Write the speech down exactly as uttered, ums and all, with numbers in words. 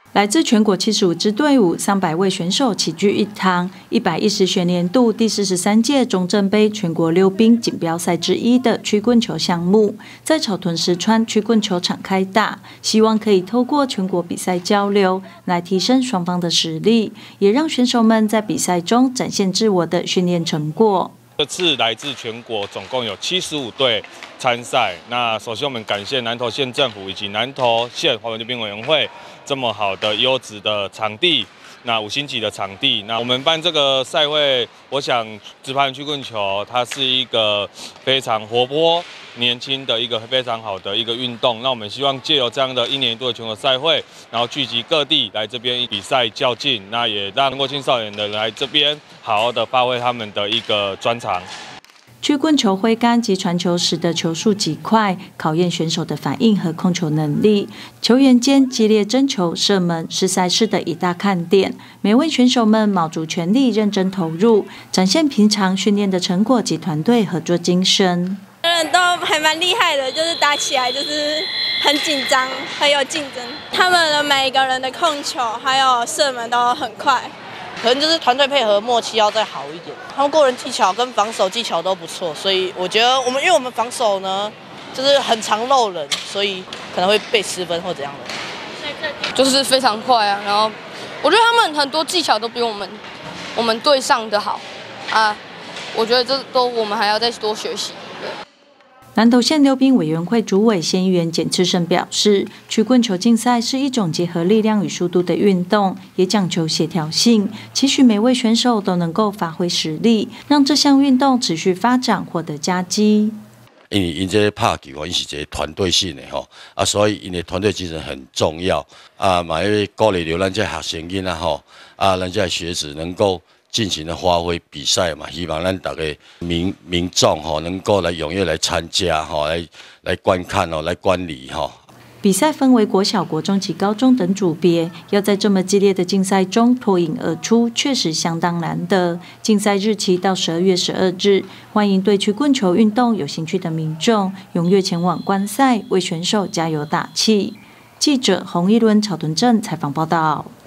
来自全国七十五支队伍，三百位选手齐聚一堂。一百一十学年度第四十三届中正杯全国溜冰锦标赛之一的曲棍球项目，在草屯石川曲棍球场开打，希望可以透过全国比赛交流，来提升双方的实力，也让选手们在比赛中展现自我的训练成果。 这次来自全国，总共有七十五队参赛。那首先我们感谢南投县政府以及南投县华文溜冰委员会这么好的优质的场地，那五星级的场地。那我们办这个赛会，我想直排轮曲棍球它是一个非常活泼、年轻的一个非常好的一个运动。那我们希望借由这样的一年一度的全国赛会，然后聚集各地来这边比赛较劲，那也让过青少年的人来这边好好的发挥他们的一个专长。 曲棍球挥杆及传球时的球速极快，考验选手的反应和控球能力。球员间激烈争球、射门是赛事的一大看点。每位选手们卯足全力，认真投入，展现平常训练的成果及团队合作精神。 人都还蛮厉害的，就是打起来就是很紧张，很有竞争。他们的每一个人的控球还有射门都很快。 可能就是团队配合默契要再好一点，他们过人技巧跟防守技巧都不错，所以我觉得我们因为我们防守呢就是很常漏人，所以可能会被失分或怎样的。 就是非常快啊，然后我觉得他们很多技巧都比我们我们队上的好啊，我觉得这都我们还要再多学习。对。 南投县溜冰委员会主委县议员简次胜表示，曲棍球竞赛是一种结合力量与速度的运动，也讲求协调性，期许每位选手都能够发挥实力，让这项运动持续发展，获得佳绩。 因为因这拍球哦，因是一个团队性的吼，啊，所以因的团队精神很重要啊，嘛要鼓励着咱这学生囡仔吼，啊，咱这学子能够 尽情的发挥比赛嘛，希望咱大家民民众吼能够来踊跃来参加吼，来来观看哦，来观礼哈。 比赛分为国小、国中及高中等组别，要在这么激烈的竞赛中脱颖而出，确实相当难得。竞赛日期到十二月十二日，欢迎对曲棍球运动有兴趣的民众踊跃前往观赛，为选手加油打气。记者洪一伦草屯镇采访报道。